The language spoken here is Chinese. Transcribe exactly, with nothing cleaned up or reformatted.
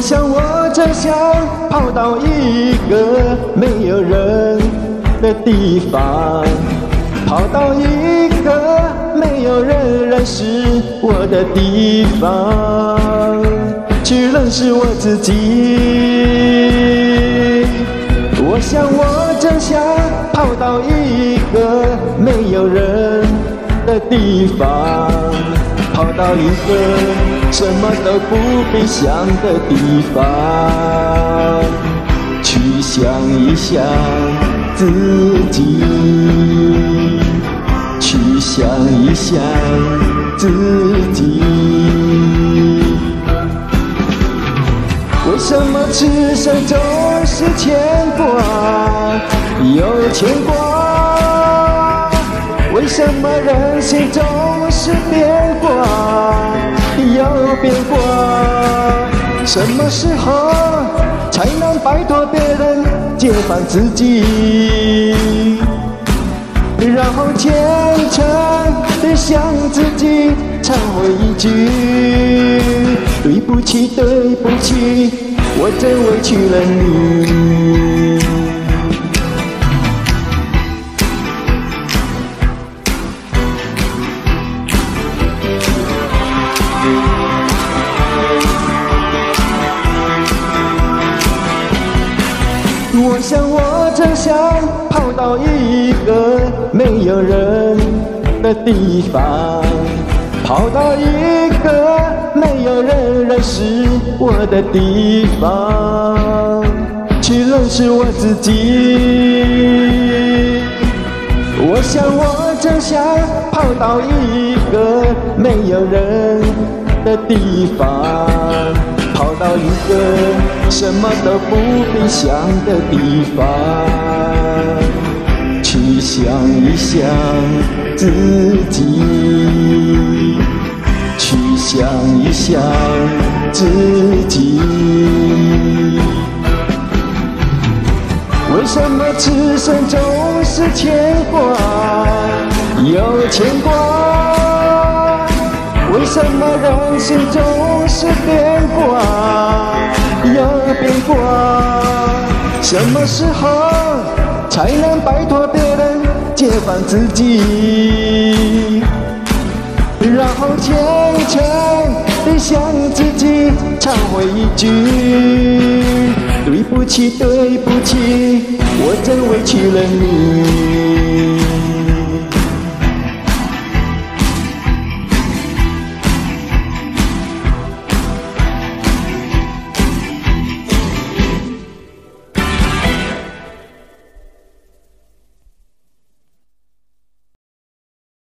想我正想跑到一个没有人的地方，跑到一个没有人认识我的地方，去认识我自己。我想我正想跑到一个没有人的地方，跑到一个什么都不必想的地方，去想一想自己，去想一想自己。为什么此生总是牵挂，有牵挂？为什么人心总是变化，有变化？什么时候才能摆脱别人，解放自己？然后虔诚地向自己忏悔一句：对不起，对不起，我真委屈了你。我想我正想跑到一个没有人的地方，跑到一个没有人认识我的地方，去认识我自己。我想我正想跑到一个没有人的地方，跑到一个什么都不必想的地方，去想一想自己，去想一想自己。为什么此生总是牵挂，有牵挂？为什么人心总是变化，有变化？什么时候才能摆脱别人，解放自己？然后虔诚地向自己忏悔一句：对不起，对不起，我真委屈了你。